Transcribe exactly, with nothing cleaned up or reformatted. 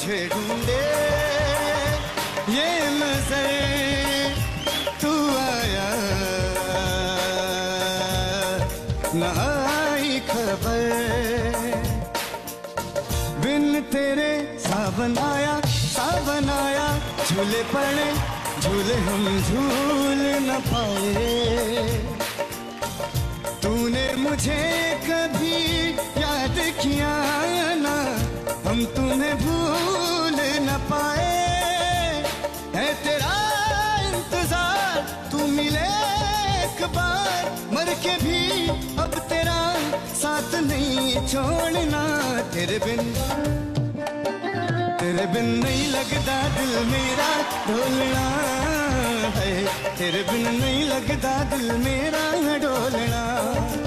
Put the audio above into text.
मुझे ढूंढे ये नजर, तू आया न आई खबर। बिन तेरे सावन आया सावन आया, झूले पड़े झूले हम झूल न पाए। तूने मुझे कभी याद किया ना, हम तुम्हें भूल न पाए। है तेरा इंतजार, तू मिले एक बार, मर के भी अब तेरा साथ नहीं छोड़ना। तेरे बिन तेरे बिन नहीं लगता दिल मेरा ढोलना है, तेरे बिन नहीं लगता दिल मेरा ढोलना।